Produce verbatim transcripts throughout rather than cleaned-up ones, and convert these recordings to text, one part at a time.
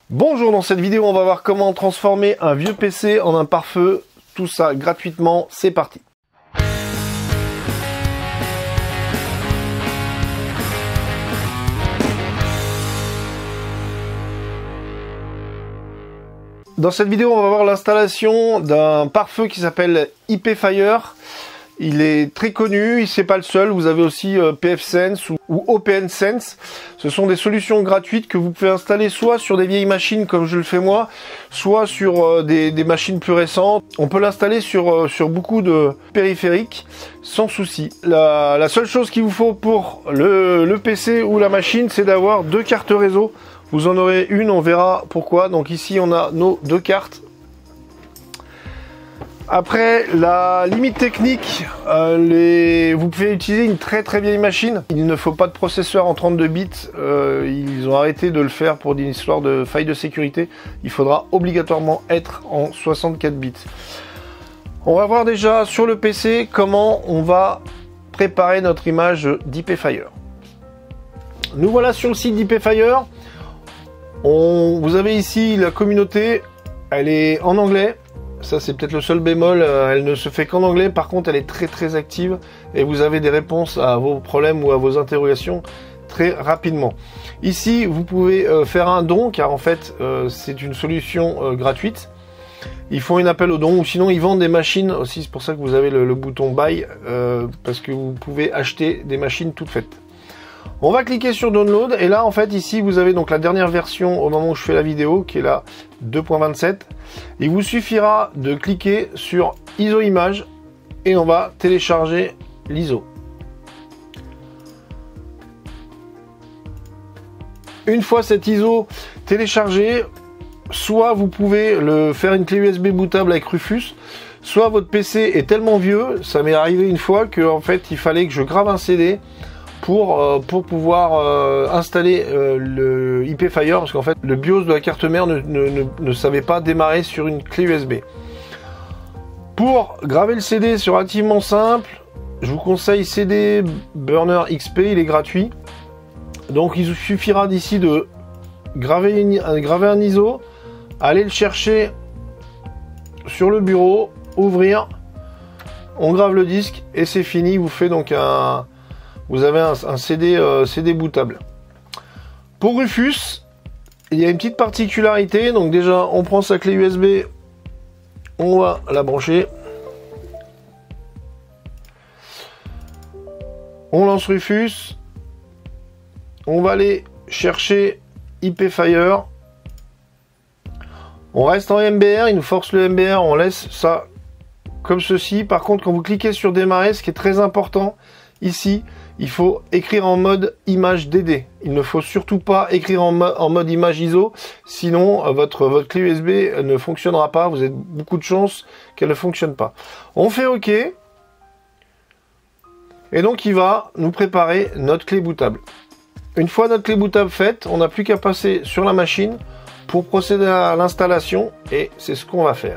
Bonjour, dans cette vidéo on va voir comment transformer un vieux P C en un pare-feu, tout ça gratuitement, c'est parti. Dans cette vidéo on va voir l'installation d'un pare-feu qui s'appelle IPFire. Il est très connu, c'est pas le seul, vous avez aussi euh, pfSense ou, ou OPNsense. Ce sont des solutions gratuites que vous pouvez installer soit sur des vieilles machines comme je le fais moi, soit sur euh, des, des machines plus récentes. On peut l'installer sur, euh, sur beaucoup de périphériques sans souci. La, la seule chose qu'il vous faut pour le, le P C ou la machine, c'est d'avoir deux cartes réseau. Vous en aurez une, on verra pourquoi. Donc ici on a nos deux cartes. Après, la limite technique, euh, les... vous pouvez utiliser une très très vieille machine. Il ne faut pas de processeur en trente-deux bits. Euh, ils ont arrêté de le faire pour une histoire de faille de sécurité. Il faudra obligatoirement être en soixante-quatre bits. On va voir déjà sur le P C comment on va préparer notre image d'IPFire. Nous voilà sur le site d'IPFire. On... Vous avez ici la communauté. Elle est en anglais. Ça c'est peut-être le seul bémol, elle ne se fait qu'en anglais, par contre elle est très très active et vous avez des réponses à vos problèmes ou à vos interrogations très rapidement. Ici vous pouvez euh, faire un don car en fait euh, c'est une solution euh, gratuite. Ils font un appel au don ou sinon ils vendent des machines aussi, c'est pour ça que vous avez le, le bouton buy euh, parce que vous pouvez acheter des machines toutes faites. On va cliquer sur download et là en fait ici vous avez donc la dernière version au moment où je fais la vidéo qui est la deux point vingt-sept. Il vous suffira de cliquer sur I S O image et on va télécharger l'I S O. Une fois cet I S O téléchargé, soit vous pouvez le faire une clé U S B bootable avec Rufus, soit votre P C est tellement vieux, ça m'est arrivé une fois que en fait il fallait que je grave un C D pour, euh, pour pouvoir euh, installer euh, le IPFire parce qu'en fait le BIOS de la carte mère ne, ne, ne, ne savait pas démarrer sur une clé U S B. Pour graver le C D, c'est relativement simple. Je vous conseille C D Burner X P, il est gratuit. Donc il suffira d'ici de graver, une, graver un I S O, aller le chercher sur le bureau, ouvrir, on grave le disque et c'est fini. Vous fait donc un Vous avez un, un C D, euh, C D bootable. Pour Rufus, il y a une petite particularité. Donc déjà, on prend sa clé U S B, on va la brancher. On lance Rufus. On va aller chercher IPFire. On reste en M B R, il nous force le M B R, on laisse ça comme ceci. Par contre, quand vous cliquez sur démarrer, ce qui est très important, ici, il faut écrire en mode image D D. Il ne faut surtout pas écrire en, mo en mode image I S O, sinon euh, votre, votre clé U S B ne fonctionnera pas. Vous avez beaucoup de chances qu'elle ne fonctionne pas. On fait OK. Et donc il va nous préparer notre clé bootable. Une fois notre clé bootable faite, on n'a plus qu'à passer sur la machine pour procéder à l'installation. Et c'est ce qu'on va faire.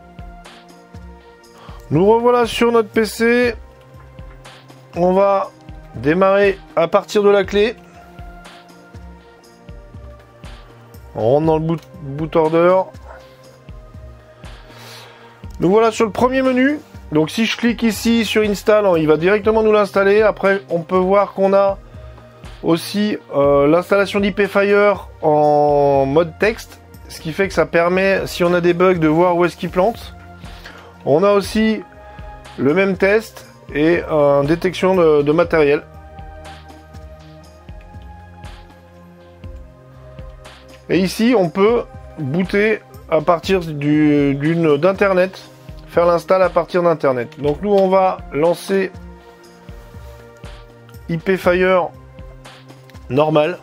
Nous revoilà sur notre P C. On va démarrer à partir de la clé. On rentre dans le boot, boot order. Nous voilà sur le premier menu. Donc si je clique ici sur install, il va directement nous l'installer. Après on peut voir qu'on a aussi euh, l'installation d'IPFire en mode texte. Ce qui fait que ça permet, si on a des bugs, de voir où est-ce qu'il plante. On a aussi le même test et euh, détection de, de matériel. Et ici on peut booter à partir du, d'une d'internet, faire l'install à partir d'internet. Donc nous on va lancer IPFire normal.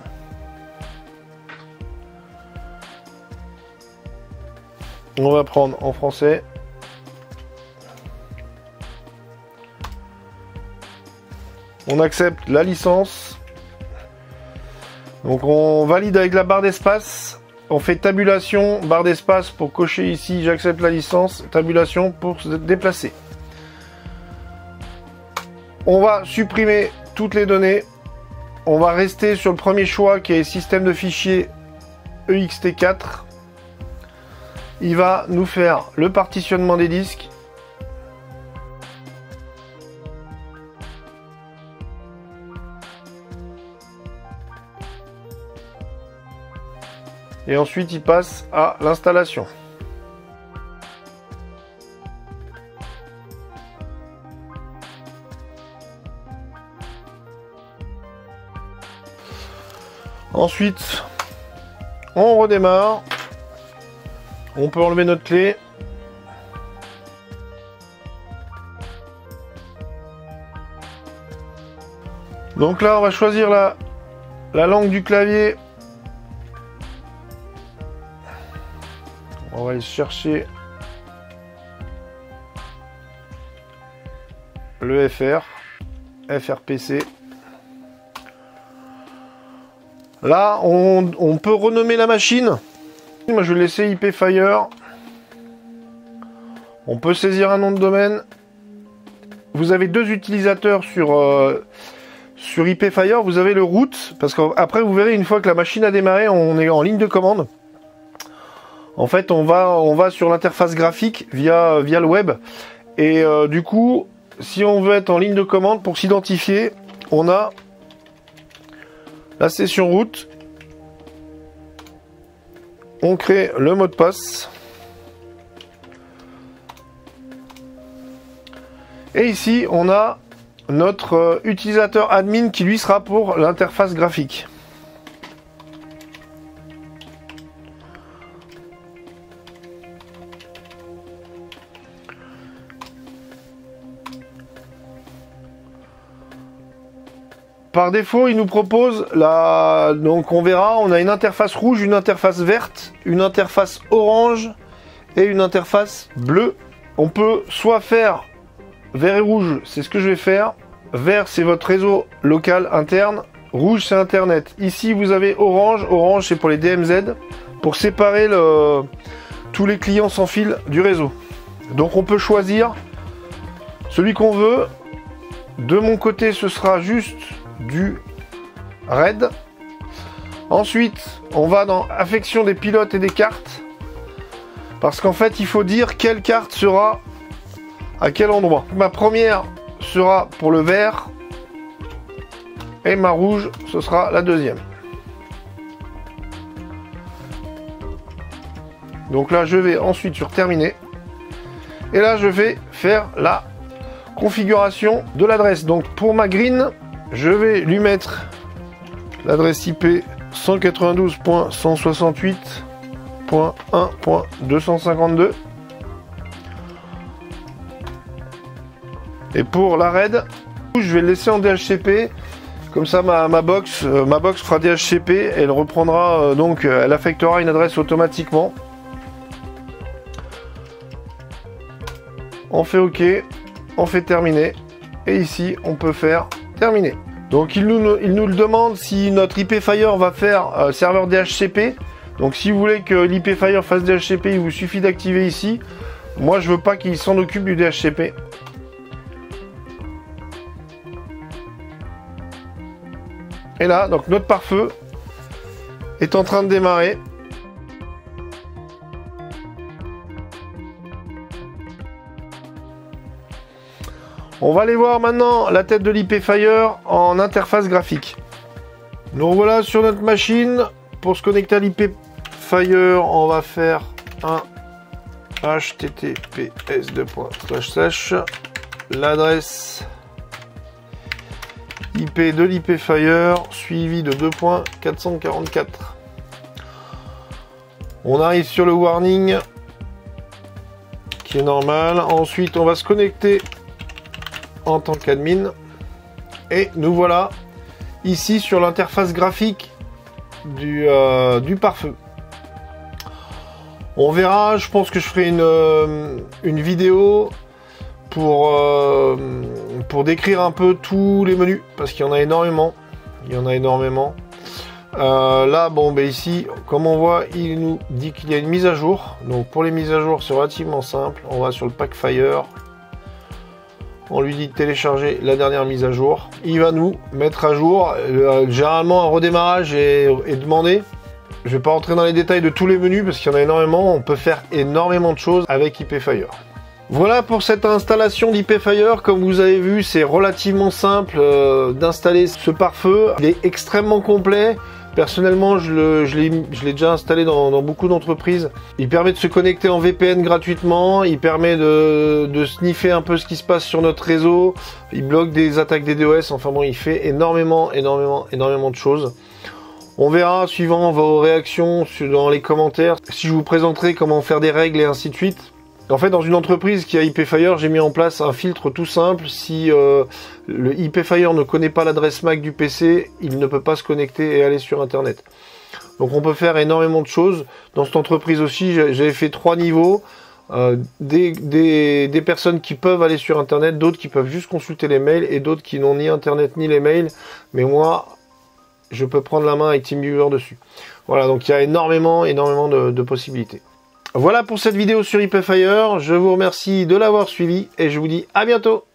On va prendre en français. On accepte la licence. Donc on valide avec la barre d'espace. On fait tabulation, barre d'espace pour cocher ici, j'accepte la licence, tabulation pour se déplacer. On va supprimer toutes les données. On va rester sur le premier choix qui est système de fichiers E X T quatre. Il va nous faire le partitionnement des disques. Et ensuite, il passe à l'installation. Ensuite, on redémarre. On peut enlever notre clé. Donc là, on va choisir la, la langue du clavier. On va aller chercher le F R, F R P C. Là, on, on peut renommer la machine. Moi, je vais laisser I P Fire. On peut saisir un nom de domaine. Vous avez deux utilisateurs sur, euh, sur I P Fire. Vous avez le root, parce qu'après, vous verrez, une fois que la machine a démarré, on est en ligne de commande. En fait, on va, on va sur l'interface graphique via, via le web. Et euh, du coup, si on veut être en ligne de commande, pour s'identifier, on a la session route. On crée le mot de passe. Et ici, on a notre euh, utilisateur admin qui lui sera pour l'interface graphique. Par défaut, il nous propose la... Donc on verra, on a une interface rouge, une interface verte, une interface orange et une interface bleue. On peut soit faire vert et rouge, c'est ce que je vais faire. Vert, c'est votre réseau local interne. Rouge, c'est Internet. Ici, vous avez orange. Orange, c'est pour les D M Z, pour séparer le... tous les clients sans fil du réseau. Donc on peut choisir celui qu'on veut. De mon côté, ce sera juste du RAID. Ensuite, on va dans affection des pilotes et des cartes, parce qu'en fait, il faut dire quelle carte sera à quel endroit. Ma première sera pour le vert et ma rouge, ce sera la deuxième. Donc là, je vais ensuite sur terminer. Et là, je vais faire la configuration de l'adresse. Donc pour ma green, je vais lui mettre l'adresse I P cent quatre-vingt-douze point cent soixante-huit point un point deux cent cinquante-deux. Et pour la RAID, je vais le laisser en D H C P. Comme ça, ma, ma box, euh, ma box fera D H C P. Et elle reprendra euh, donc, euh, elle affectera une adresse automatiquement. On fait OK, on fait terminer. Et ici, on peut faire terminer. Donc il nous, il nous le demande si notre I P Fire va faire euh, serveur D H C P. Donc si vous voulez que l'I P Fire fasse D H C P, il vous suffit d'activer ici. Moi je veux pas qu'il s'en occupe du D H C P. Et là, donc notre pare-feu est en train de démarrer. On va aller voir maintenant la tête de l'I P Fire en interface graphique. Donc voilà, sur notre machine, pour se connecter à l'I P Fire, on va faire un H T T P S deux slash slash l'adresse I P de l'I P Fire suivi de deux point quatre cent quarante-quatre. On arrive sur le warning qui est normal. Ensuite, on va se connecter en tant qu'admin et nous voilà ici sur l'interface graphique du, euh, du pare-feu. On verra, je pense que je ferai une, euh, une vidéo pour, euh, pour décrire un peu tous les menus, parce qu'il y en a énormément. Il y en a énormément. Euh, là, bon, ben ici, comme on voit, il nous dit qu'il y a une mise à jour. Donc pour les mises à jour, c'est relativement simple. On va sur le pack Fire. On lui dit de télécharger la dernière mise à jour. Il va nous mettre à jour. Euh, généralement, un redémarrage est, est demandé. Je vais pas rentrer dans les détails de tous les menus parce qu'il y en a énormément. On peut faire énormément de choses avec HiPFire. Voilà pour cette installation d'HiPFire. Comme vous avez vu, c'est relativement simple euh, d'installer ce pare-feu. Il est extrêmement complet. Personnellement, je l'ai déjà installé dans, dans beaucoup d'entreprises. Il permet de se connecter en V P N gratuitement. Il permet de, de sniffer un peu ce qui se passe sur notre réseau. Il bloque des attaques des DDoS. Enfin bon, il fait énormément, énormément, énormément de choses. On verra, suivant vos réactions dans les commentaires, si je vous présenterai comment faire des règles et ainsi de suite. En fait, dans une entreprise qui a HiPFire, j'ai mis en place un filtre tout simple. Si euh, le HiPFire ne connaît pas l'adresse M A C du P C, il ne peut pas se connecter et aller sur Internet. Donc on peut faire énormément de choses. Dans cette entreprise aussi, j'avais fait trois niveaux. Euh, des, des, des personnes qui peuvent aller sur Internet, d'autres qui peuvent juste consulter les mails et d'autres qui n'ont ni Internet ni les mails. Mais moi, je peux prendre la main avec TeamViewer dessus. Voilà, donc il y a énormément, énormément de, de possibilités. Voilà pour cette vidéo sur HiPFire. Je vous remercie de l'avoir suivi et je vous dis à bientôt.